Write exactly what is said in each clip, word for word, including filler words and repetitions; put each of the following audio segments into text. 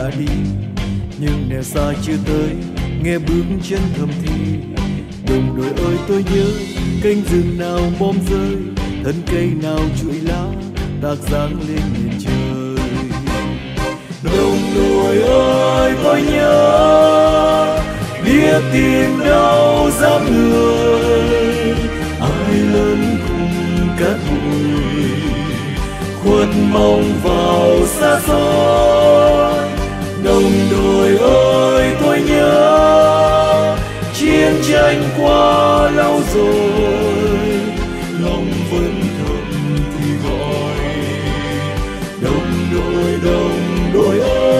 đi, nhưng nẻo xa chưa tới, nghe bước chân thầm thì. Đồng đội ơi tôi nhớ cánh rừng nào bom rơi, thân cây nào trụi lá, tạc dáng lên miền trời. Đồng đội ơi tôi nhớ, biết tìm đâu dáng người, ai lớn cùng cát bụi, khuất mong vào xa xôi. Đồng đội ơi tôi nhớ, chiến tranh qua lâu rồi, lòng vẫn thầm thì gọi. Đồng đội, đồng đội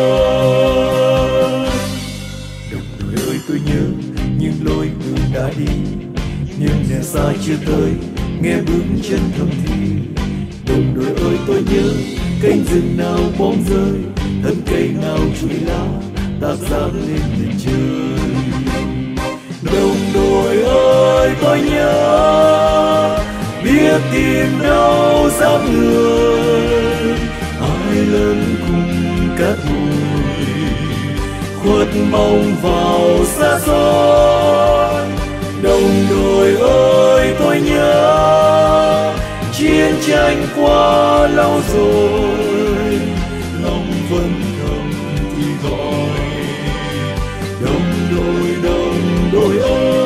ơi, đồng đội ơi tôi nhớ những lối đường đã đi, nhưng nẻo xa chưa tới, nghe bước chân thầm thì. Đồng đội ơi tôi nhớ cánh rừng nào bom rơi, thân cây nào trụi lá, tạc dáng lên miền trời. Đồng đội ơi tôi nhớ, biết tìm đâu dáng người, ai lớn cùng cát bụi, khuất mong vào xa xôi. Đồng đội ơi tôi nhớ, chiến tranh qua lâu rồi, lòng vẫn thầm thì gọi. Đồng đội, đồng đội ơi.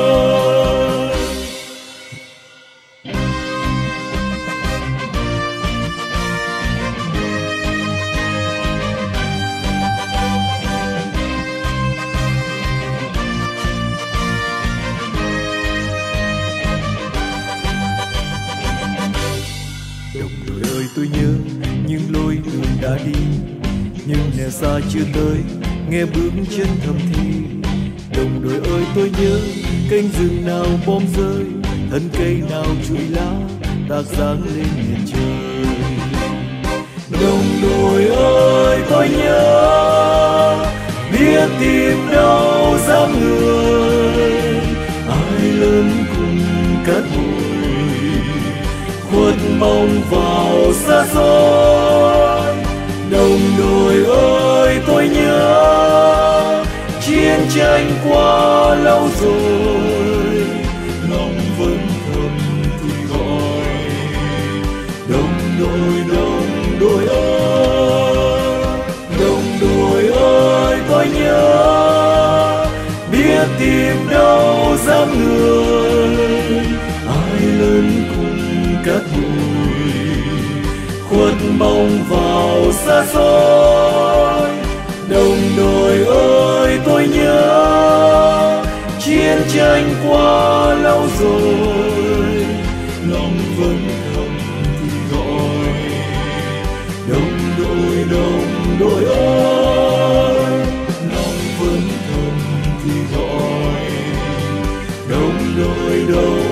Đồng đội ơi tôi nhớ những lối đường đã đi, nhưng nẻo xa chưa tới, nghe bước chân thầm thì. Đồng đội ơi tôi nhớ cánh rừng nào bom rơi, thân cây nào trụi lá, tạc dáng lên miền trời. Đồng đội ơi tôi nhớ, biết tìm đâu dáng người, ai lớn cùng cát bụi, khuất mong vào xa xôi. Đồng đội ơi tôi nhớ, chiến tranh qua lâu rồi, lòng vẫn thầm thì gọi. Đồng đội, đồng đội ơi, đồng đội ơi tôi nhớ, biết tìm đâu dáng người, ai lớn cùng cát bụi, khuất mong vào xa xôi. Đồng đội ơi tôi nhớ, chiến tranh qua lâu rồi, lòng vẫn thầm thì gọi. Đồng đội, đồng đội ơi, lòng vẫn thầm thì gọi. Đồng đội, đồng